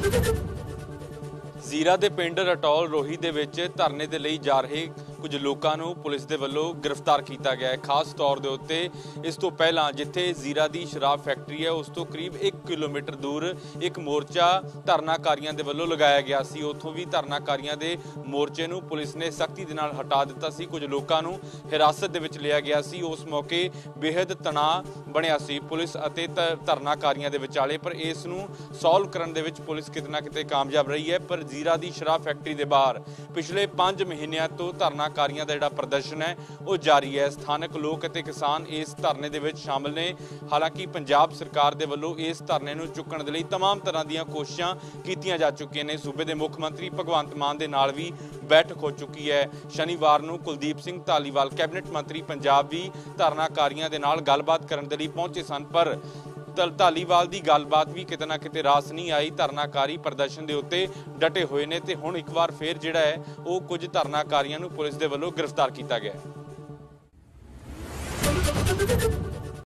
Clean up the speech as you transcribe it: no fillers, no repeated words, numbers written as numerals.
ਜ਼ੀਰਾ ਦੇ ਪਿੰਡ ਰਟੌਲ ਰੋਹੀ ਦੇ ਵਿੱਚ ਧਰਨੇ ਦੇ ਲਈ ਜਾ ਰਹੇ ਕੁਝ ਲੋਕਾਂ ਨੂੰ ਪੁਲਿਸ ਦੇ ਵੱਲੋਂ ਗ੍ਰਿਫਤਾਰ ਕੀਤਾ ਗਿਆ ਹੈ। ਖਾਸ ਤੌਰ ਦੇ ਉੱਤੇ ਇਸ ਤੋਂ ਪਹਿਲਾਂ ਜਿੱਥੇ ਜ਼ੀਰਾ ਦੀ ਸ਼ਰਾਬ ਫੈਕਟਰੀ ਹੈ ਉਸ ਤੋਂ ਕਰੀਬ 1 ਕਿਲੋਮੀਟਰ ਦੂਰ ਇੱਕ ਮੋਰਚਾ ਧਰਨਾਕਾਰੀਆਂ ਦੇ ਵੱਲੋਂ ਲਗਾਇਆ ਗਿਆ ਸੀ। ਉੱਥੋਂ ਵੀ ਧਰਨਾਕਾਰੀਆਂ ਦੇ ਮੋਰਚੇ ਨੂੰ ਪੁਲਿਸ ਨੇ ਸਖਤੀ ਦੇ ਨਾਲ ਹਟਾ ਦਿੱਤਾ ਸੀ। ਕੁਝ ਲੋਕਾਂ ਨੂੰ ਹਿਰਾਸਤ ਦੇ ਵਿੱਚ ਲਿਆ ਗਿਆ ਸੀ। ਉਸ ਮੌਕੇ ਬੇहद ਤਣਾਅ ਬਣਿਆ ਸੀ ਪੁਲਿਸ ਅਤੇ ਧਰਨਾਕਾਰੀਆਂ ਦੇ ਵਿਚਾਲੇ, ਪਰ ਇਸ ਨੂੰ ਸੋਲਵ ਕਰਨ ਦੇ ਵਿੱਚ ਪੁਲਿਸ ਕਿਤੇ ਨਾ ਕਿਤੇ ਕਾਮਯਾਬ ਰਹੀ ਹੈ। ਪਰ ਜ਼ੀਰਾ ਦੀ ਸ਼ਰਾਬ ਫੈਕਟਰੀ ਦੇ ਬਾਹਰ ਪਿਛਲੇ 5 ਮਹੀਨਿਆਂ ਤੋਂ ਧਰਨਾਕਾਰੀਆਂ ਦਾ ਜਿਹੜਾ ਪ੍ਰਦਰਸ਼ਨ ਹੈ ਉਹ ਜਾਰੀ ਹੈ। ਸਥਾਨਕ ਲੋਕ ਅਤੇ ਕਿਸਾਨ ਇਸ ਧਰਨੇ ਦੇ ਵਿੱਚ ਸ਼ਾਮਲ ਨੇ। ਹਾਲਾਂਕਿ ਪੰਜਾਬ ਸਰਕਾਰ ਦੇ ਵੱਲੋਂ ਇਸ ਧਰਨੇ ਨੂੰ ਚੁੱਕਣ ਦੇ ਲਈ तमाम ਤਰ੍ਹਾਂ ਦੀਆਂ ਕੋਸ਼ਿਸ਼ਾਂ ਕੀਤੀਆਂ ਜਾ ਚੁੱਕੀਆਂ ਨੇ। ਸੂਬੇ ਦੇ ਮੁੱਖ ਮੰਤਰੀ ਭਗਵੰਤ ਮਾਨ ਦੇ ਨਾਲ ਵੀ ਬੈਠਕ ਹੋ ਚੁੱਕੀ ਹੈ। ਸ਼ਨੀਵਾਰ ਨੂੰ ਕੁਲਦੀਪ ਸਿੰਘ ਧਾਲੀਵਾਲ ਕੈਬਨਿਟ ਮੰਤਰੀ ਪੰਜਾਬ ਵੀ ਧਰਨਾਕਾਰੀਆਂ ਦੇ ਨਾਲ ਗੱਲਬਾਤ ਕਰਨ ਦੇ ਲਈ ਪਹੁੰਚੇ ਸਨ, ਪਰ ਧਾਲੀਵਾਲ ਦੀ ਗੱਲਬਾਤ ਵੀ ਕਿਤੇ ਨਾ ਕਿਤੇ ਰਾਸ ਨਹੀਂ ਆਈ। ਧਰਨਾਕਾਰੀ ਪ੍ਰਦਰਸ਼ਨ ਦੇ ਉੱਤੇ ਡਟੇ ਹੋਏ ਨੇ ਤੇ ਹੁਣ ਇੱਕ ਵਾਰ ਫੇਰ ਜਿਹੜਾ ਹੈ ਉਹ ਕੁਝ ਧਰਨਾਕਾਰੀਆਂ ਨੂੰ ਪੁਲਿਸ ਦੇ ਵੱਲੋਂ ਗ੍ਰਿਫਤਾਰ ਕੀਤਾ ਗਿਆ ਹੈ।